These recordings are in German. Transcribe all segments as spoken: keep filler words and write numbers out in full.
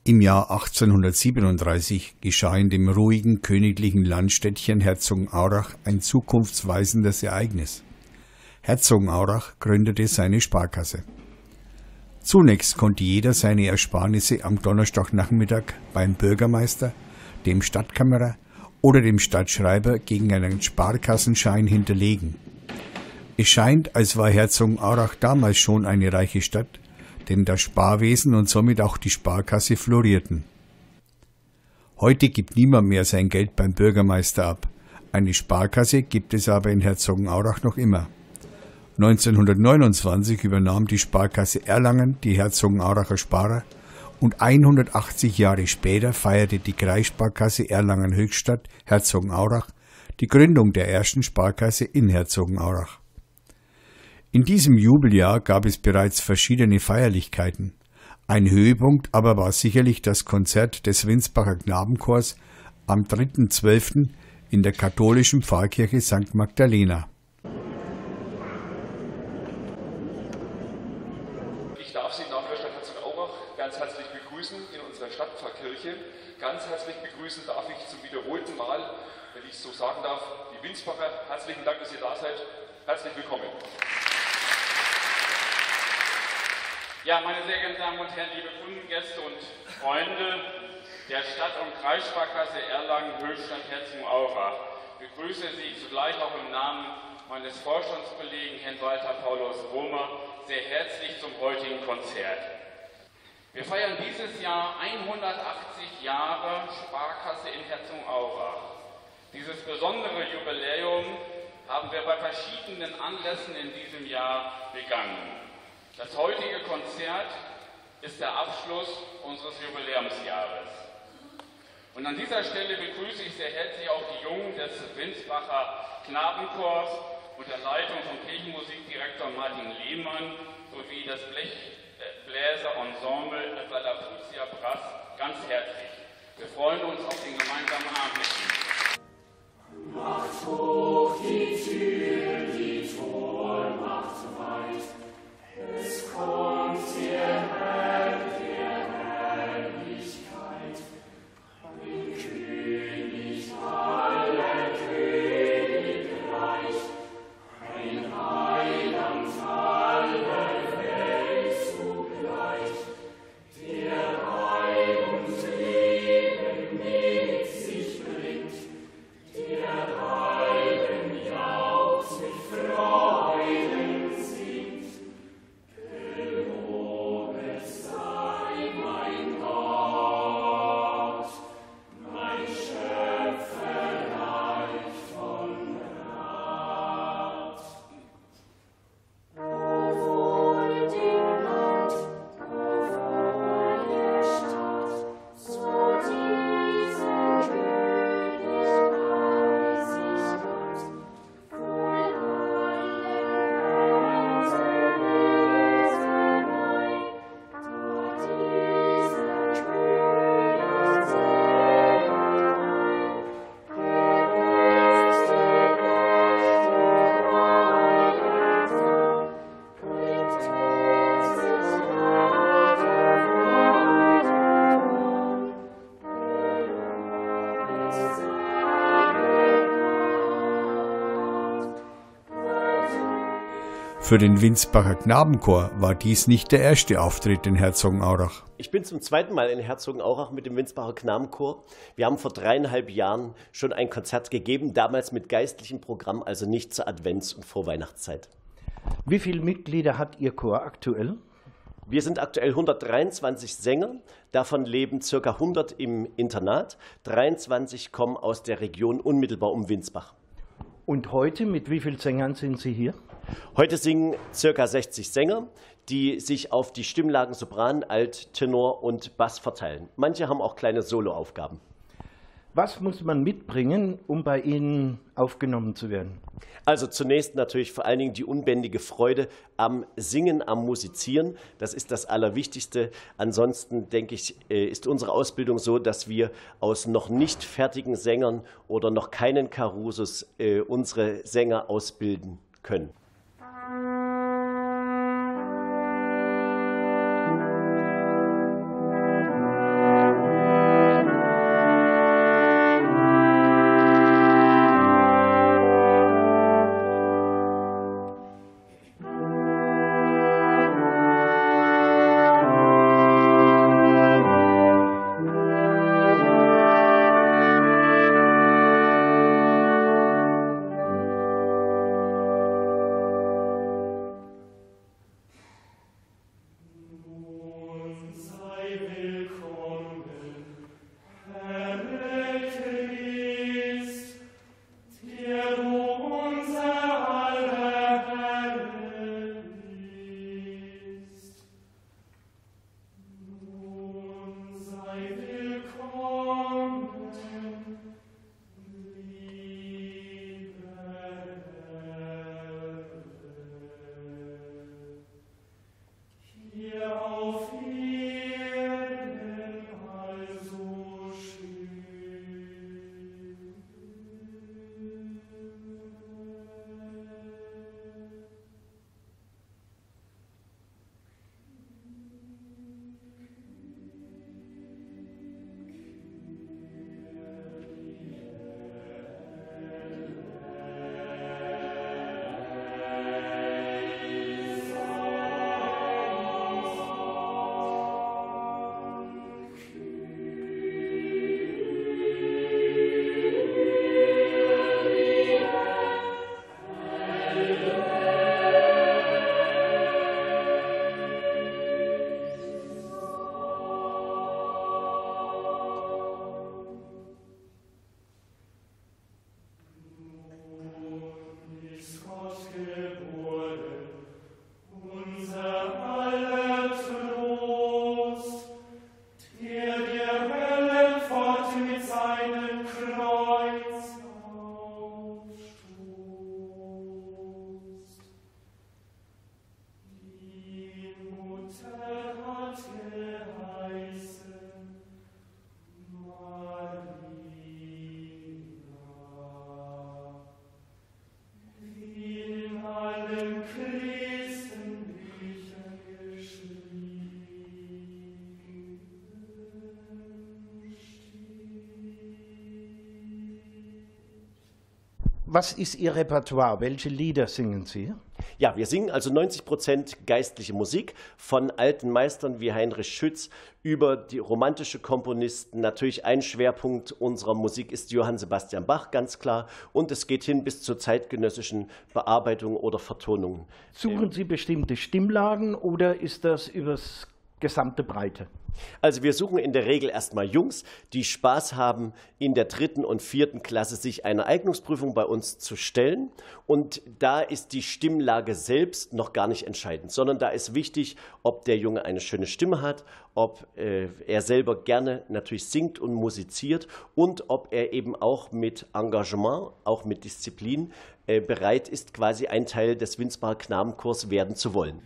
Im Jahr achtzehnhundertsiebenunddreißig geschah in dem ruhigen königlichen Landstädtchen Herzogenaurach ein zukunftsweisendes Ereignis. Herzogenaurach gründete seine Sparkasse. Zunächst konnte jeder seine Ersparnisse am Donnerstagnachmittag beim Bürgermeister, dem Stadtkämmerer oder dem Stadtschreiber gegen einen Sparkassenschein hinterlegen. Es scheint, als war Herzogenaurach damals schon eine reiche Stadt, denn das Sparwesen und somit auch die Sparkasse florierten. Heute gibt niemand mehr sein Geld beim Bürgermeister ab. Eine Sparkasse gibt es aber in Herzogenaurach noch immer. neunzehnhundertneunundzwanzig übernahm die Sparkasse Erlangen die Herzogenauracher Sparer und hundertachtzig Jahre später feierte die Kreissparkasse Erlangen-Höchstadt Herzogenaurach die Gründung der ersten Sparkasse in Herzogenaurach. In diesem Jubeljahr gab es bereits verschiedene Feierlichkeiten. Ein Höhepunkt aber war sicherlich das Konzert des Winsbacher Knabenchors am dritten zwölften in der katholischen Pfarrkirche Sankt Magdalena. Ich darf Sie im Namen der Stadt Herzogenaurach ganz herzlich begrüßen in unserer Stadtpfarrkirche. Ganz herzlich begrüßen darf ich zum wiederholten Mal, wenn ich so sagen darf, die Winsbacher. Herzlichen Dank, dass ihr da seid. Herzlich willkommen. Ja, meine sehr geehrten Damen und Herren, liebe Kundengäste und Freunde der Stadt- und Kreissparkasse Erlangen-Höchstadt Herzogenaurach, ich begrüße Sie zugleich auch im Namen meines Vorstandskollegen Herrn Walter Paulus Romer sehr herzlich zum heutigen Konzert. Wir feiern dieses Jahr hundertachtzig Jahre Sparkasse in Herzogenaurach. Dieses besondere Jubiläum haben wir bei verschiedenen Anlässen in diesem Jahr begangen. Das heutige Konzert ist der Abschluss unseres Jubiläumsjahres. Und an dieser Stelle begrüße ich sehr herzlich auch die Jungen des Winsbacher Knabenchors unter Leitung von Kirchenmusikdirektor Martin Lehmann sowie das Blechbläserensemble Valapuzia Brass ganz herzlich. Wir freuen uns auf den gemeinsamen Abend mit Ihnen. Macht hoch die Tür, die Tor macht weit. Es kommt der Herr der Herrlichkeit, ein König aller Königreich, ein Heiland aller Welt zugleich, der Heil und Leben mit sich bringt, der Reiben jauchzt mit Freuden singt. Gelobet sei mein Gott, mein Schöpfer reich von Rat. O wohl dem Land, o wohl der Stadt, so diesen König bei sich hat, wohl allen Für den Winsbacher Knabenchor war dies nicht der erste Auftritt in Herzogenaurach. Ich bin zum zweiten Mal in Herzogenaurach mit dem Winsbacher Knabenchor. Wir haben vor dreieinhalb Jahren schon ein Konzert gegeben, damals mit geistlichem Programm, also nicht zur Advents- und Vorweihnachtszeit. Wie viele Mitglieder hat Ihr Chor aktuell? Wir sind aktuell hundertdreiundzwanzig Sänger, davon leben ca. hundert im Internat, dreiundzwanzig kommen aus der Region unmittelbar um Winsbach. Und heute, mit wie vielen Sängern sind Sie hier? Heute singen ca. sechzig Sänger, die sich auf die Stimmlagen Sopran, Alt, Tenor und Bass verteilen. Manche haben auch kleine Soloaufgaben. Was muss man mitbringen, um bei Ihnen aufgenommen zu werden? Also zunächst natürlich vor allen Dingen die unbändige Freude am Singen, am Musizieren. Das ist das Allerwichtigste. Ansonsten, denke ich, ist unsere Ausbildung so, dass wir aus noch nicht fertigen Sängern oder noch keinen Carusos unsere Sänger ausbilden können. Was ist Ihr Repertoire? Welche Lieder singen Sie? Ja, wir singen also neunzig Prozent geistliche Musik von alten Meistern wie Heinrich Schütz über die romantische Komponisten. Natürlich ein Schwerpunkt unserer Musik ist Johann Sebastian Bach, ganz klar. Und es geht hin bis zur zeitgenössischen Bearbeitung oder Vertonung. Suchen Sie bestimmte Stimmlagen oder ist das übers gesamte Breite? Also wir suchen in der Regel erstmal Jungs, die Spaß haben, in der dritten und vierten Klasse sich einer Eignungsprüfung bei uns zu stellen. Und da ist die Stimmlage selbst noch gar nicht entscheidend, sondern da ist wichtig, ob der Junge eine schöne Stimme hat, ob äh, er selber gerne natürlich singt und musiziert und ob er eben auch mit Engagement, auch mit Disziplin äh, bereit ist, quasi ein Teil des Winsbacher Knabenchors werden zu wollen.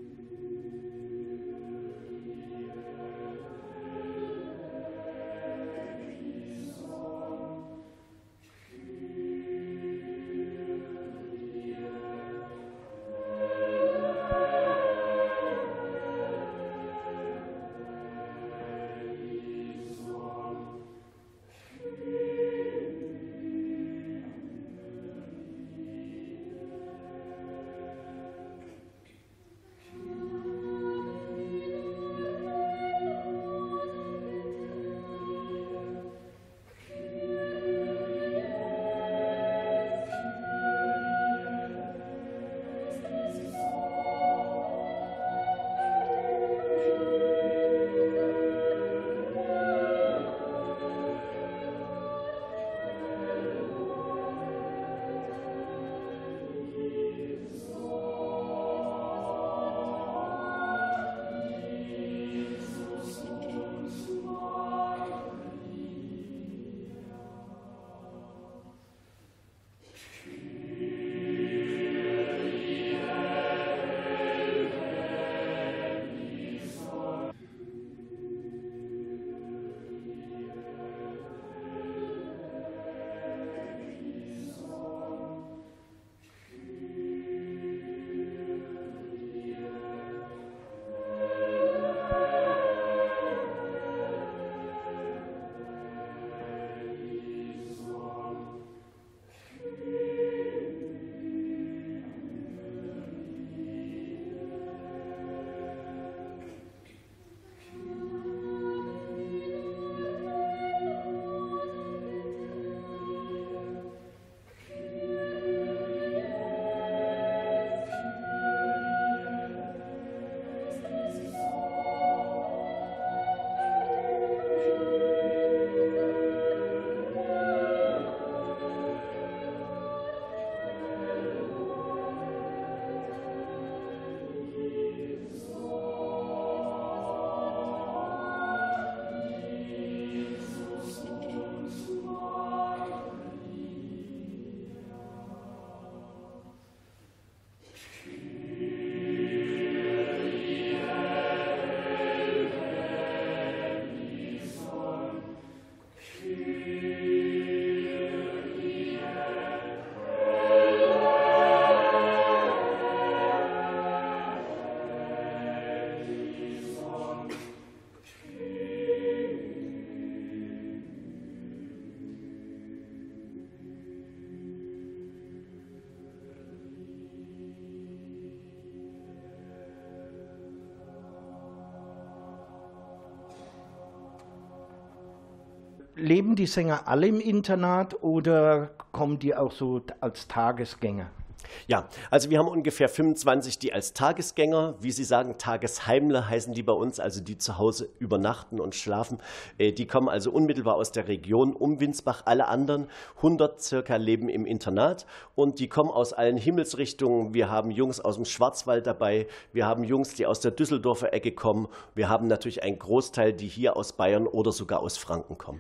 Leben die Sänger alle im Internat oder kommen die auch so als Tagesgänger? Ja, also wir haben ungefähr fünfundzwanzig, die als Tagesgänger, wie Sie sagen, Tagesheimler heißen die bei uns, also die zu Hause übernachten und schlafen. Die kommen also unmittelbar aus der Region um Winsbach. Alle anderen, hundert circa, leben im Internat und die kommen aus allen Himmelsrichtungen. Wir haben Jungs aus dem Schwarzwald dabei, wir haben Jungs, die aus der Düsseldorfer Ecke kommen. Wir haben natürlich einen Großteil, die hier aus Bayern oder sogar aus Franken kommen.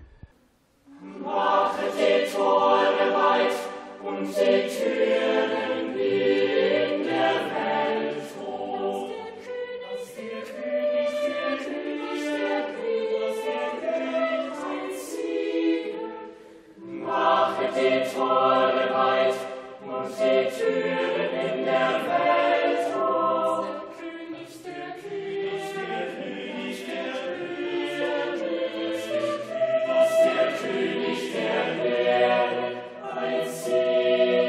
Mache die Tore weit und die Türen in der Welt hoch. Dass der König, der König, der König, der König einziehe. Mache die Tore weit und die Türen in der Welt hoch. Der König, der König, der König, der König, der König, dass der König der Erde einziehe.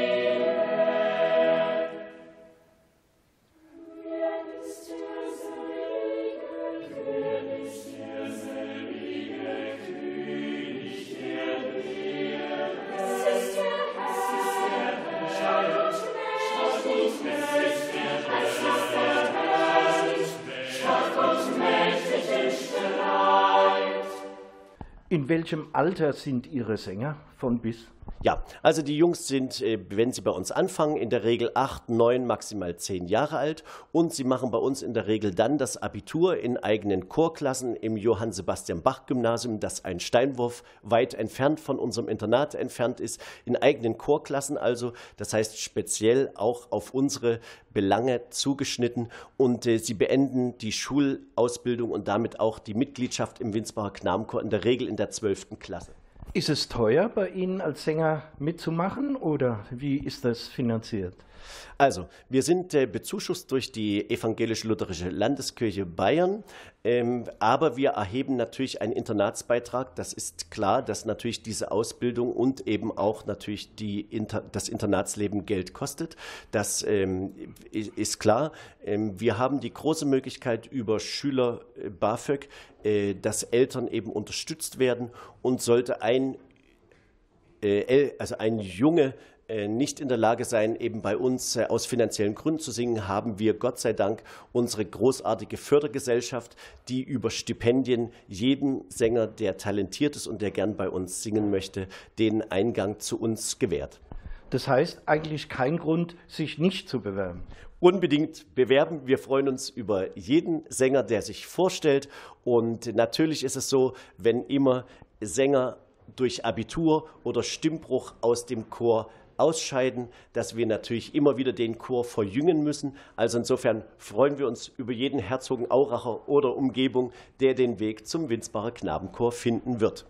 In welchem Alter sind Ihre Sänger von bis? Ja, also die Jungs sind, wenn sie bei uns anfangen, in der Regel acht, neun, maximal zehn Jahre alt und sie machen bei uns in der Regel dann das Abitur in eigenen Chorklassen im Johann Sebastian Bach Gymnasium, das ein Steinwurf weit entfernt von unserem Internat entfernt ist, in eigenen Chorklassen also, das heißt speziell auch auf unsere Belange zugeschnitten und äh, sie beenden die Schulausbildung und damit auch die Mitgliedschaft im Winsbacher Knabenchor in der Regel in der zwölften Klasse. Ist es teuer, bei Ihnen als Sänger mitzumachen oder wie ist das finanziert? Also, wir sind äh, bezuschusst durch die Evangelisch-Lutherische Landeskirche Bayern, ähm, aber wir erheben natürlich einen Internatsbeitrag. Das ist klar, dass natürlich diese Ausbildung und eben auch natürlich die Inter das Internatsleben Geld kostet. Das ähm, ist klar. Ähm, wir haben die große Möglichkeit über Schüler äh, BAföG, äh, dass Eltern eben unterstützt werden und sollte ein, äh, also ein Junge nicht in der Lage sein, eben bei uns aus finanziellen Gründen zu singen, haben wir Gott sei Dank unsere großartige Fördergesellschaft, die über Stipendien jedem Sänger, der talentiert ist und der gern bei uns singen möchte, den Eingang zu uns gewährt. Das heißt eigentlich kein Grund, sich nicht zu bewerben. Unbedingt bewerben. Wir freuen uns über jeden Sänger, der sich vorstellt. Und natürlich ist es so, wenn immer Sänger durch Abitur oder Stimmbruch aus dem Chor ausscheiden, dass wir natürlich immer wieder den Chor verjüngen müssen. Also insofern freuen wir uns über jeden Herzogenauracher oder Umgebung, der den Weg zum Winsbacher Knabenchor finden wird.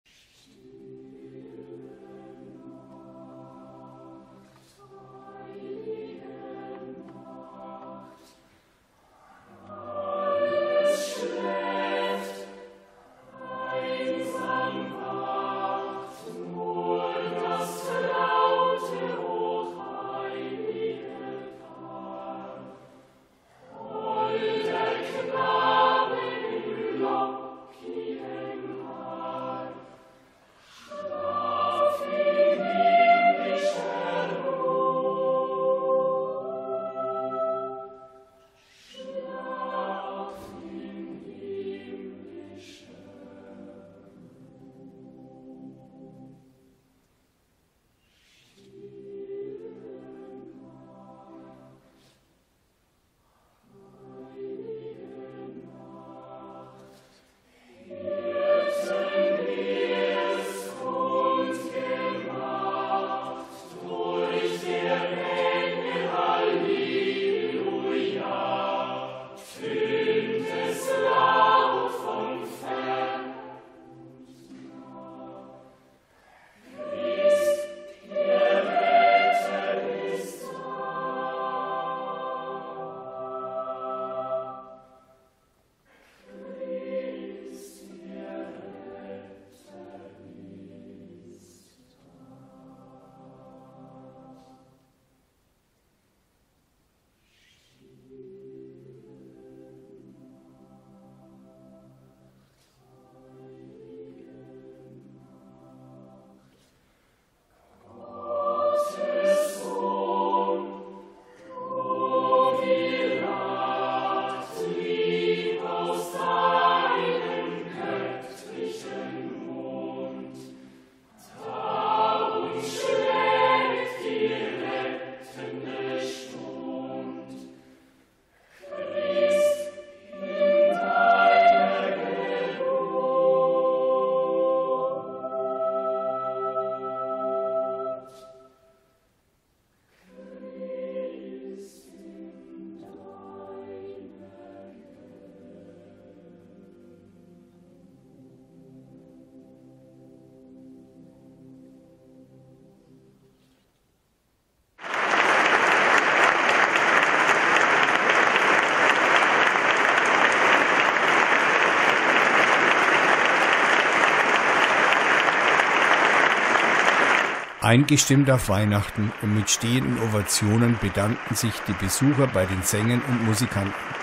Eingestimmt auf Weihnachten und mit stehenden Ovationen bedankten sich die Besucher bei den Sängern und Musikanten.